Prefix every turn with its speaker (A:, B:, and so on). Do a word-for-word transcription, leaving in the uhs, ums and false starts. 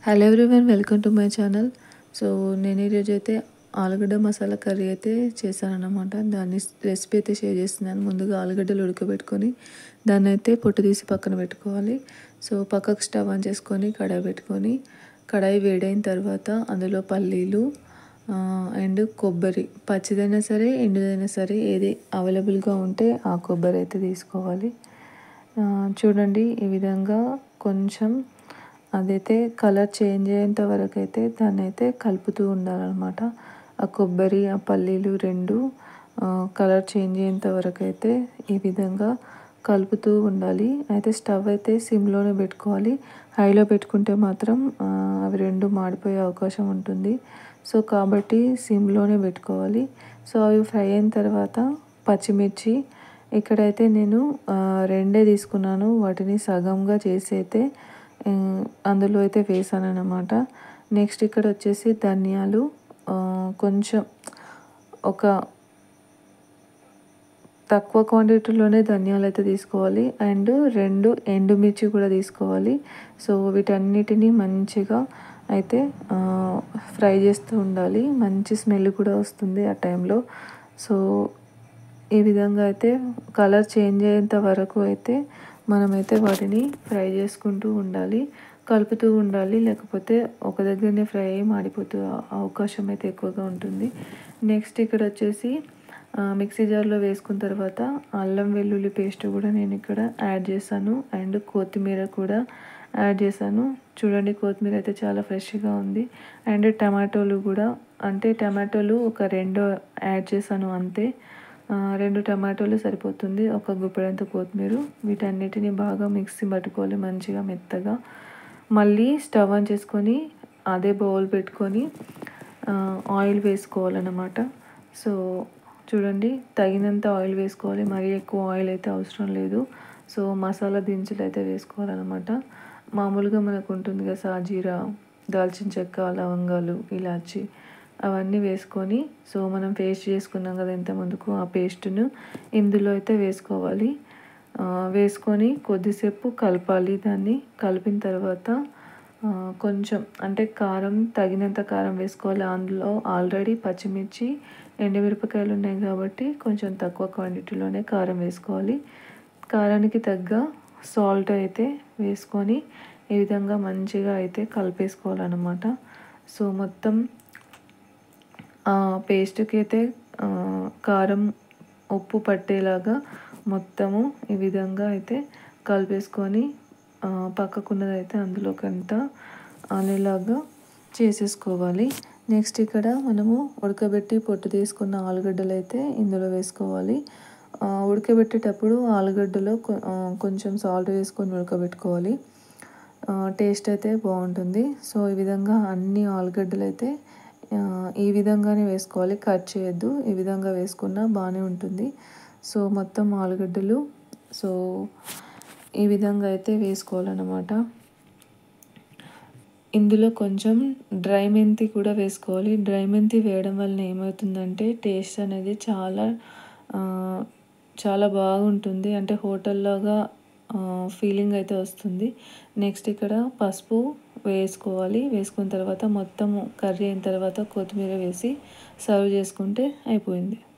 A: Hello everyone, welcome to my channel. So నేను ఈరోజు అయితే ఆలుగడ్డ మసాలా కర్రీ అయితే చేశానన్నమాట. దాన్ని రెసిపీ అయితే షేర్ చేస్తున్నాను. ముందుగా ఆలుగడ్డలు ఉడకబెట్టుకొని దాన్ని అయితే పొట్టు తీసి పక్కన పెట్టుకోవాలి. సో పక్కకు స్టవ్ ఆన్ చేసుకొని కడాయి పెట్టుకొని కడాయి వేడైన తర్వాత అందులో పల్లీలు అండ్ కొబ్బరి, పచ్చిదైనా సరే ఎండుదైనా సరే ఏది అవైలబుల్గా ఉంటే ఆ కొబ్బరి అయితే తీసుకోవాలి. చూడండి, ఈ విధంగా కొంచెం అదైతే కలర్ చేంజ్ అయ్యేంత వరకు అయితే దాన్ని అయితే కలుపుతూ ఉండాలన్నమాట. ఆ కొబ్బరి ఆ పల్లీలు రెండు కలర్ చేంజ్ అయ్యేంత వరకు అయితే ఈ విధంగా కలుపుతూ ఉండాలి. అయితే స్టవ్ అయితే సిమ్లోనే పెట్టుకోవాలి. హైలో పెట్టుకుంటే మాత్రం అవి రెండు మాడిపోయే అవకాశం ఉంటుంది. సో కాబట్టి సిమ్లోనే పెట్టుకోవాలి. సో అవి ఫ్రై అయిన తర్వాత పచ్చిమిర్చి ఇక్కడైతే నేను రెండే తీసుకున్నాను. వాటిని సగంగా చేసి అయితే అందులో అయితే వేసాను అన్నమాట. నెక్స్ట్ ఇక్కడ వచ్చేసి ధనియాలు కొంచెం ఒక తక్కువ క్వాంటిటీలోనే ధనియాలు అయితే తీసుకోవాలి. అండ్ రెండు ఎండుమిర్చి కూడా తీసుకోవాలి. సో వీటన్నిటిని మంచిగా అయితే ఫ్రై చేస్తూ ఉండాలి. మంచి స్మెల్ కూడా వస్తుంది ఆ టైంలో. సో ఈ విధంగా అయితే కలర్ చేంజ్ అయ్యేంత వరకు అయితే మనమైతే వాటిని ఫ్రై చేసుకుంటూ ఉండాలి, కలుపుతూ ఉండాలి. లేకపోతే ఒక దగ్గరనే ఫ్రై అయ్యి మాడిపోతూ అవకాశం అయితే ఎక్కువగా ఉంటుంది. నెక్స్ట్ ఇక్కడ వచ్చేసి మిక్సీ జార్లో వేసుకున్న తర్వాత అల్లం వెల్లుల్లి పేస్ట్ కూడా నేను ఇక్కడ యాడ్ చేశాను. అండ్ కొత్తిమీర కూడా యాడ్ చేశాను. చూడండి, కొత్తిమీర అయితే చాలా ఫ్రెష్గా ఉంది. అండ్ టమాటోలు కూడా, అంటే టమాటోలు ఒక రెండు యాడ్ చేశాను అంతే. రెండు టమాటోలు సరిపోతుంది, ఒక గుప్పెడంత కొత్తిమీర. వీటన్నిటిని బాగా మిక్సీ పట్టుకోవాలి మంచిగా మెత్తగా. మళ్ళీ స్టవ్ ఆన్ చేసుకొని అదే బౌల్ పెట్టుకొని ఆయిల్ వేసుకోవాలన్నమాట. సో చూడండి, తగినంత ఆయిల్ వేసుకోవాలి. మరీ ఎక్కువ ఆయిల్ అయితే అవసరం లేదు. సో మసాలా దినుసులు అయితే వేసుకోవాలన్నమాట. మామూలుగా మనకు ఉంటుంది కదా, సాజీరా, దాల్చిన చెక్క, లవంగాలు, ఇలాచి, అవన్నీ వేసుకొని సో మనం పేస్ట్ చేసుకున్నాం కదా ఇంత ముందుకు, ఆ పేస్ట్ను ఇందులో అయితే వేసుకోవాలి. వేసుకొని కొద్దిసేపు కలపాలి. దాన్ని కలిపిన తర్వాత కొంచెం అంటే కారం తగినంత కారం వేసుకోవాలి. అందులో ఆల్రెడీ పచ్చిమిర్చి ఎండుమిరపకాయలు ఉన్నాయి కాబట్టి కొంచెం తక్కువ క్వాంటిటీలోనే కారం వేసుకోవాలి. కారానికి తగ్గ సాల్ట్ అయితే వేసుకొని ఈ విధంగా మంచిగా అయితే కలిపేసుకోవాలన్నమాట. సో మొత్తం పేస్ట్కి అయితే కారం ఉప్పు పట్టేలాగా మొత్తము ఈ విధంగా అయితే కలిపేసుకొని పక్కకున్నది అయితే అందులోకంతా అనేలాగా చేసేసుకోవాలి. నెక్స్ట్ ఇక్కడ మనము ఉడకబెట్టి పొట్టు తీసుకున్న ఆలుగడ్డలు అయితే ఇందులో వేసుకోవాలి. ఉడకబెట్టేటప్పుడు ఆలుగడ్డలో కొంచెం సాల్ట్ వేసుకొని ఉడకబెట్టుకోవాలి. టేస్ట్ అయితే బాగుంటుంది. సో ఈ విధంగా అన్ని ఆలుగడ్డలు అయితే ఈ విధంగానే వేసుకోవాలి, కట్ చేయొద్దు. ఈ విధంగా వేసుకున్నా బాగానే ఉంటుంది. సో మొత్తం ఆలుగడ్డలు సో ఈ విధంగా అయితే వేసుకోవాలన్నమాట. ఇందులో కొంచెం డ్రై మెంతి కూడా వేసుకోవాలి. డ్రై మెంతి వేయడం వలన ఏమవుతుందంటే టేస్ట్ అనేది చాలా చాలా బాగుంటుంది. అంటే హోటల్లాగా ఫీలింగ్ అయితే వస్తుంది. నెక్స్ట్ ఇక్కడ పసుపు వేసుకోవాలి. వేసుకున్న తర్వాత మొత్తం కర్రీ అయిన తర్వాత కొత్తిమీర వేసి సర్వ్ చేసుకుంటే అయిపోయింది.